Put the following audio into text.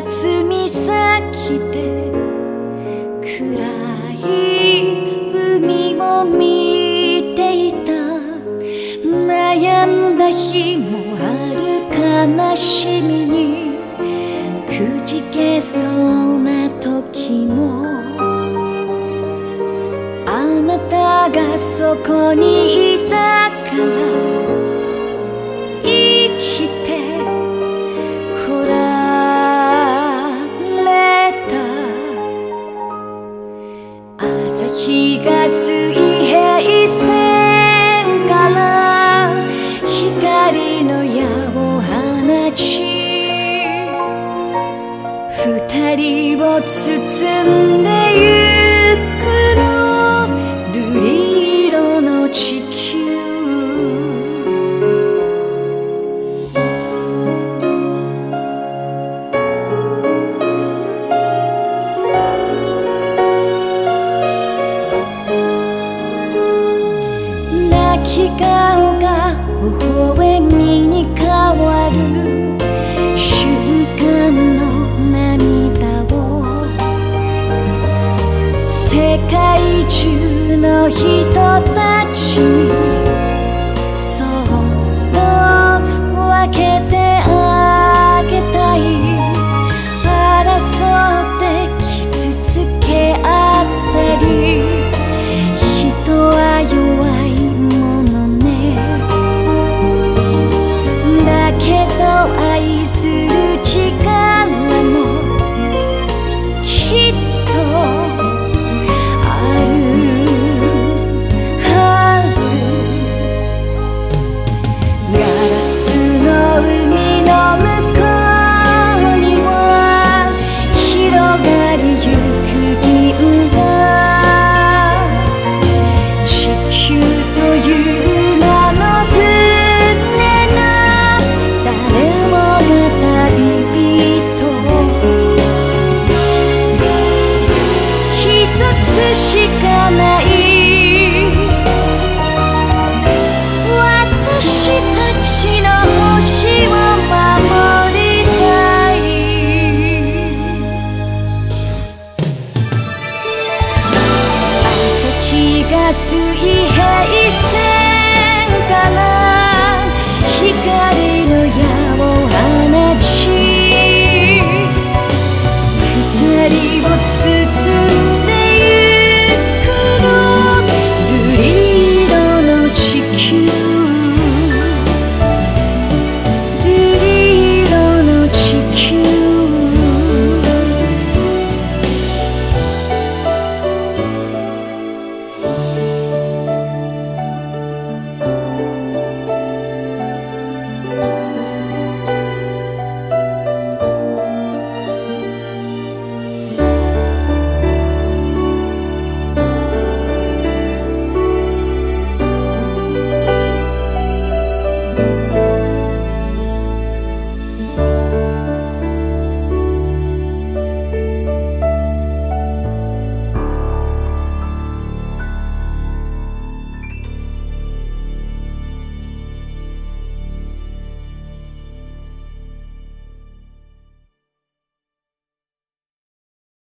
霞先で暗い海を見ていた。悩んだ日もある悲しみにくじけそうな時も、あなたがそこにいたから生きてこられた。朝日が水平線から光の矢を放ち、二人を包んでゆくの瑠璃色の地球。泣き顔が微笑みに変わる瞬間の涙を世界中の人た